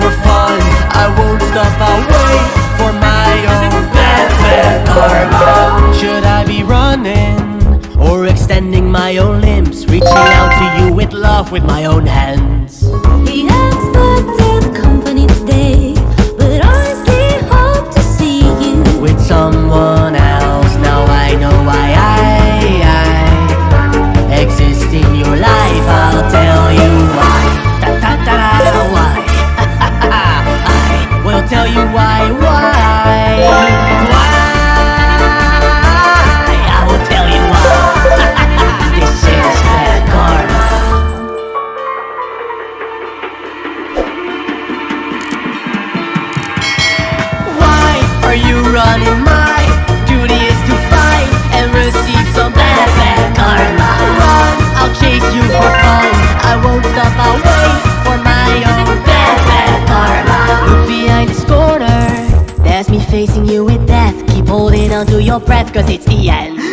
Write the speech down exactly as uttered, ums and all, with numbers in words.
for fun. I won't stop, I'll wait for my own bad, bad karma. Should I be running or extending my own limbs, reaching out to you with love with my own hands? He expected company today, but I still hope to see you with someone else. Now I know why I, I exist in your life. I'll tell you why. Da da da da why. I will tell you why, why, why. I will tell you why. This is bad karma. Why are you running? My duty is to fight and receive some bad, bad karma. Run, I'll chase you for fun. I won't stop, I'll wait for my own bad, bad karma. Look behind this corner, that's me facing you with death. Keep holding on to your breath, cause it's the end.